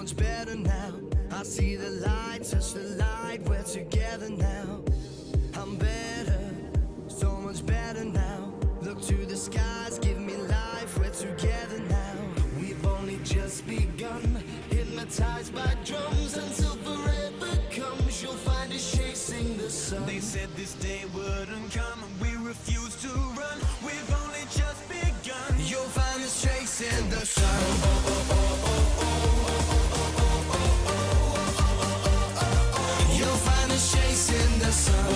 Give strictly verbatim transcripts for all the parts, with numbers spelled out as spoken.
much better now. I see the light, touch the light, we're together now. I'm better, so much better now. Look to the skies, give me life, we're together now. We've only just begun, hypnotized by drums until forever comes. You'll find us chasing the sun. They said this day wouldn't come, and we refuse to run. We've only just begun. You'll find us chasing the sun. You'll find us chasing the sun.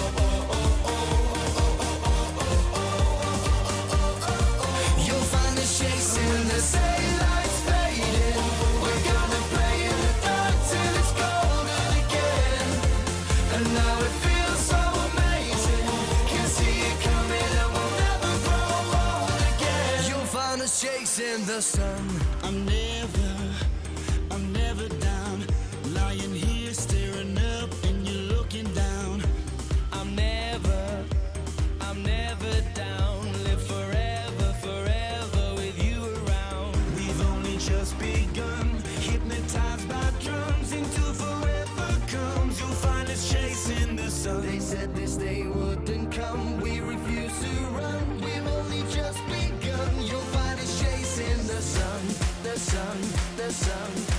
You'll find us chasing the daylight's fading. We're gonna play in the dark till it's golden again. And now it feels so amazing. Can see it coming and we'll never grow old again. You'll find us chasing the sun. I'm never, I'm never down. Lying here staring up and you're looking down. I'm never, I'm never down. Live forever, forever with you around. We've only just begun, hypnotized by drums until forever comes. You'll find us chasing the sun. They said this day wouldn't come, we refuse to run. We've only just begun. You'll find us chasing the sun, the sun, the sun.